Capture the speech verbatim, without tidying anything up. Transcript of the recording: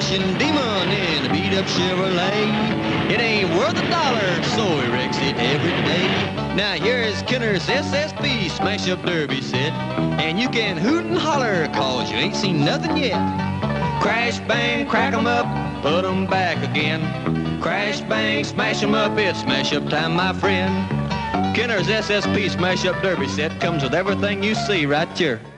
transmission demon in a beat-up Chevrolet. It ain't worth a dollar, so he wrecks it every day. Now here is Kenner's S S P smash-up derby set, and you can hoot and holler, cause you ain't seen nothing yet. Crash, bang, crack 'em up, put 'em back again. Crash, bang, smash 'em up, it's smash-up time, my friend. Kenner's S S P smash-up derby set comes with everything you see right here.